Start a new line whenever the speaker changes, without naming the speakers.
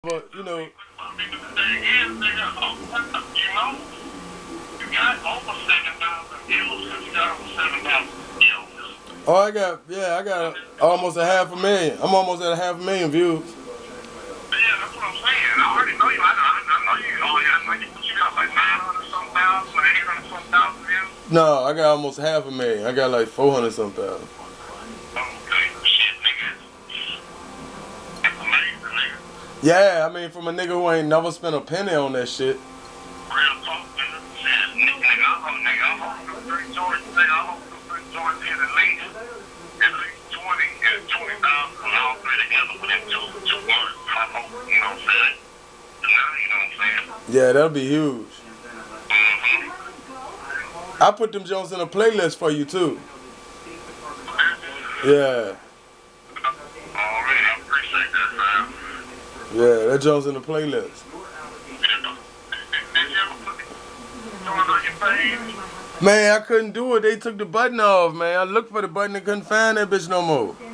But you know, oh, I got almost a half a million. I'm almost at a half a million views.
Yeah, that's what I'm saying. I already know you. I know you. I know you got like 900 some thousand, 800 some thousand views.
No, I got almost half a million. I got like 400 some thousand.
Okay, shit, nigga. That's amazing, nigga.
Yeah, I mean, from a nigga who ain't never spent a penny on that shit.
Real talk, nigga. Shit, nigga, I hope them three Jordans, nigga. I hope them three Jordans hit at least 20,000 all three together for them two months. I hope, you know what I'm saying? Now, you know what I'm saying?
Yeah, that'll be huge.
Mm-hmm.
I put them Jones in a playlist for you too. Yeah.
Already, I appreciate that, fam.
Yeah, that Jones in the playlist. Man, I couldn't do it. They took the button off, man. I looked for the button and couldn't find that bitch no more.